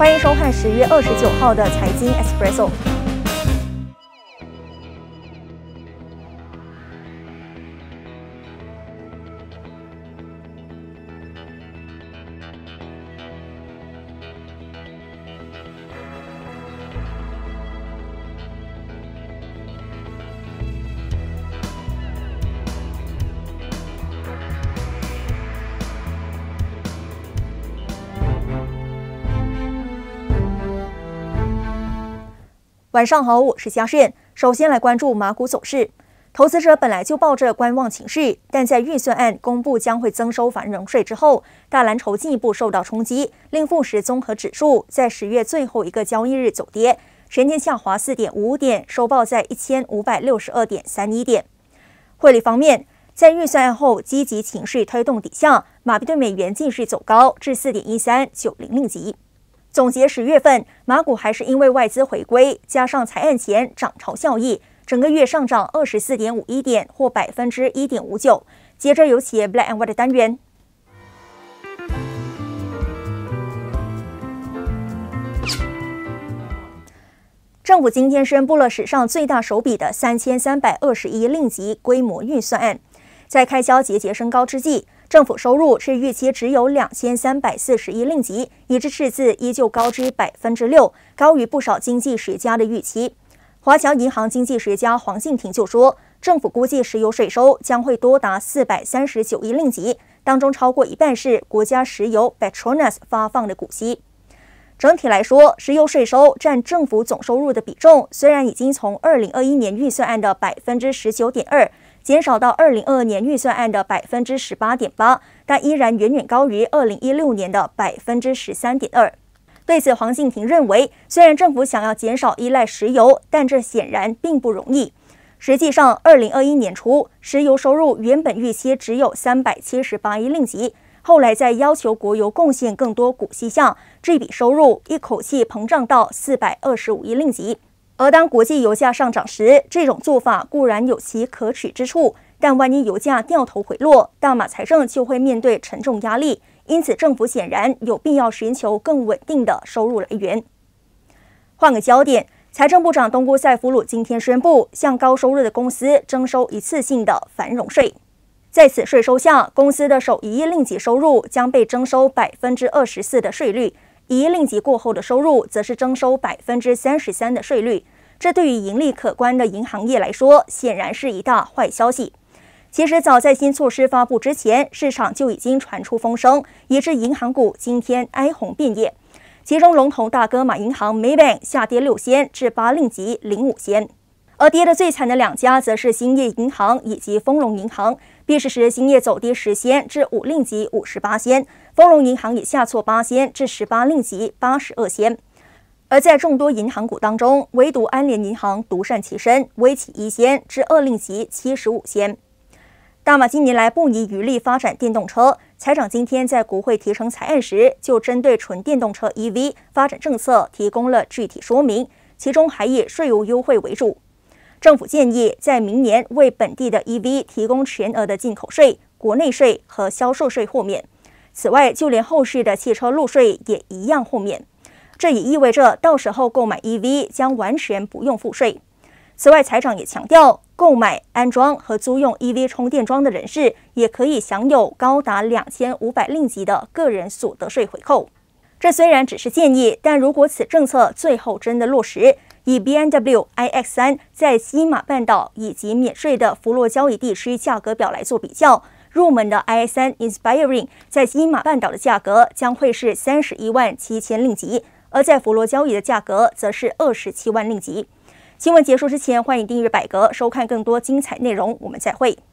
欢迎收看10月29号的财经 Espresso。晚上好，我是嘉炫。首先来关注马股走势。投资者本来就抱着观望情绪，但在预算案公布将会增收繁荣税之后，大蓝筹进一步受到冲击，令富时综合指数在10月最后一个交易日走跌，全天下滑4.55点，收报在1562.31点。汇率方面，在预算案后积极情绪推动底下，马币对美元继续走高至4.13900级。总结10月份，马股还是因为外资回归，加上财案前涨潮效益，整个月上涨24.51点或1.59%。接着有企业 Black and White 的单元。政府今天宣布了史上最大手笔的3320亿令吉规模预算案，在开销节节升高之际，政府收入是预期只有2340亿令吉，以致赤字依旧高至6%，高于不少经济学家的预期。华侨银行经济学家黄信平就说，政府估计石油税收将会多达439亿令吉，当中超过一半是国家石油 Petronas 发放的股息。整体来说，石油税收占政府总收入的比重虽然已经从2021年预算案的19.2%减少到2022年预算案的18.8%，但依然远远高于2016年的13.2%。对此，黄信平认为，虽然政府想要减少依赖石油，但这显然并不容易。实际上，2021年初，石油收入原本预期只有378亿令吉，后来在要求国油贡献更多股息下，这笔收入一口气膨胀到425亿令吉。而当国际油价上涨时，这种做法固然有其可取之处，但万一油价掉头回落，大马财政就会面对沉重压力。因此，政府显然有必要寻求更稳定的收入来源。换个焦点，财政部长东姑塞夫鲁今天宣布，向高收入的公司征收一次性的繁荣税。在此税收下，公司的首1亿令吉收入将被征收24%的税率，1亿令吉过后的收入则是征收33%的税率。这对于盈利可观的银行业来说，显然是一大坏消息。其实早在新措施发布之前，市场就已经传出风声，以致银行股今天哀鸿遍野。其中龙头大哥马银行 Maybank 下跌6仙至8令吉05仙，而跌得最惨的两家则是兴业银行以及丰隆银行。毕市时，兴业走跌10仙至5令吉58仙，丰隆银行也下挫8仙至18令吉82仙。而在众多银行股当中，唯独安联银行独善其身，微起1仙至2令吉75仙。大马近年来不遗余力发展电动车，财长今天在国会提呈财案时，就针对纯电动车 EV 发展政策提供了具体说明，其中还以税务优惠为主。政府建议在明年为本地的 EV 提供全额的进口税、国内税和销售税豁免。此外，就连后续的汽车路税也一样豁免。这也意味着到时候购买 EV 将完全不用付税。此外，财长也强调，购买、安装和租用 EV 充电桩的人士也可以享有高达2500令吉的个人所得税回扣。这虽然只是建议，但如果此政策最后真的落实，以 BMW iX3 在西马半岛以及免税的佛罗交易地区价格表来做比较，入门的 iX3 Inspiring 在西马半岛的价格将会是317000令吉，而在佛罗交易的价格则是27万令吉。新闻结束之前，欢迎订阅百格，收看更多精彩内容。我们再会。